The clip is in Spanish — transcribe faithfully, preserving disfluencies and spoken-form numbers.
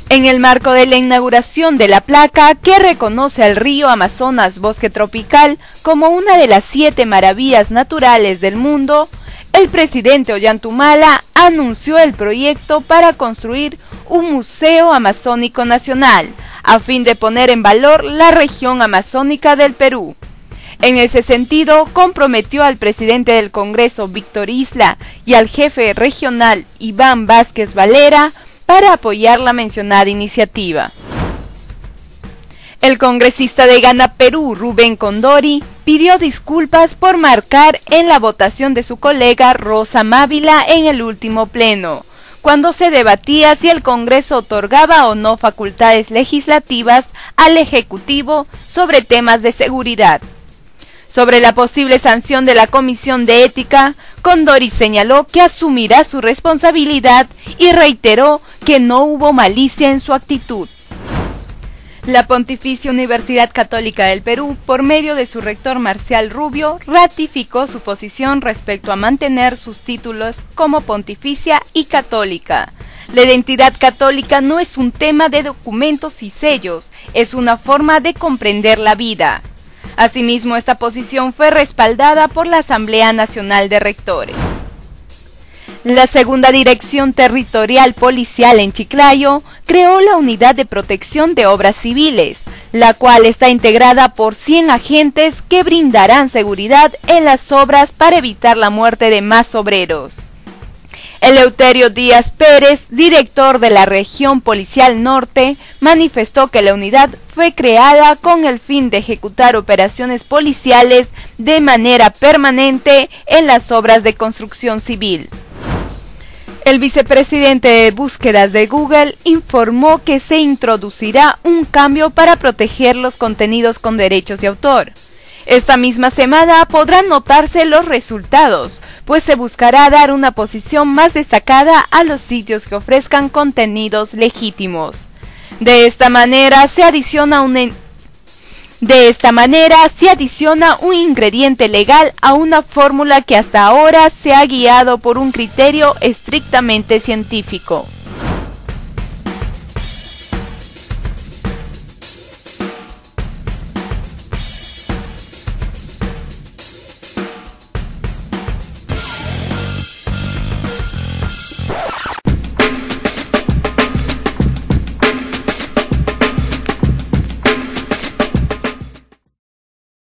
En el marco de la inauguración de la placa que reconoce al río Amazonas Bosque Tropical como una de las siete maravillas naturales del mundo, el presidente Ollanthumala anunció el proyecto para construir un Museo Amazónico Nacional, a fin de poner en valor la región amazónica del Perú. En ese sentido, comprometió al presidente del Congreso, Víctor Isla, y al jefe regional, Iván Vázquez Valera, para apoyar la mencionada iniciativa. El congresista de Gana Perú, Rubén Condori, pidió disculpas por marcar en la votación de su colega Rosa Mávila en el último pleno, cuando se debatía si el Congreso otorgaba o no facultades legislativas al Ejecutivo sobre temas de seguridad. Sobre la posible sanción de la Comisión de Ética, Condori señaló que asumirá su responsabilidad y reiteró que no hubo malicia en su actitud. La Pontificia Universidad Católica del Perú, por medio de su rector Marcial Rubio, ratificó su posición respecto a mantener sus títulos como pontificia y católica. La identidad católica no es un tema de documentos y sellos, es una forma de comprender la vida. Asimismo, esta posición fue respaldada por la Asamblea Nacional de Rectores. La Segunda Dirección Territorial Policial en Chiclayo creó la Unidad de Protección de Obras Civiles, la cual está integrada por cien agentes que brindarán seguridad en las obras para evitar la muerte de más obreros. Eleuterio Díaz Pérez, director de la Región Policial Norte, manifestó que la unidad fue creada con el fin de ejecutar operaciones policiales de manera permanente en las obras de construcción civil. El vicepresidente de búsquedas de Google informó que se introducirá un cambio para proteger los contenidos con derechos de autor. Esta misma semana podrán notarse los resultados, pues se buscará dar una posición más destacada a los sitios que ofrezcan contenidos legítimos. De esta manera se adiciona un De esta manera se adiciona un ingrediente legal a una fórmula que hasta ahora se ha guiado por un criterio estrictamente científico.